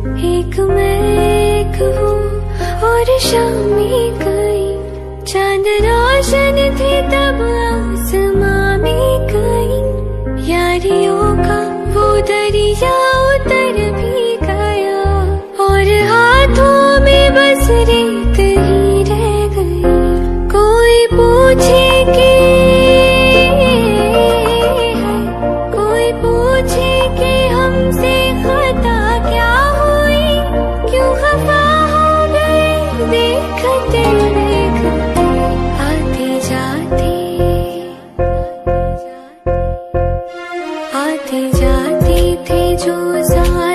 एक मैं एक हूँ और शामें गई, चांद रोशन थे तब आसमां में गई। यारियों का वो दरिया उतर भी गया और हाथों में बस रेत ही रह गई। कोई पूछे कि कोई पूछे कि हमसे खता क्या हुई, क्यों खफा हो गए देखते देखते। आते जाते थे जो